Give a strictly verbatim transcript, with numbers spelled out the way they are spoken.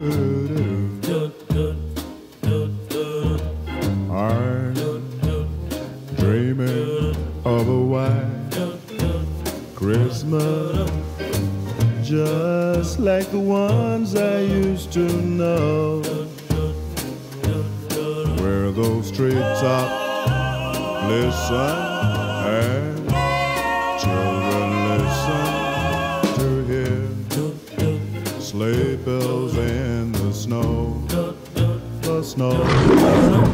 I'm dreaming of a white Christmas, just like the ones I used to know, where those treetops listen and children listen to hear sleigh bells in the snow, the snow.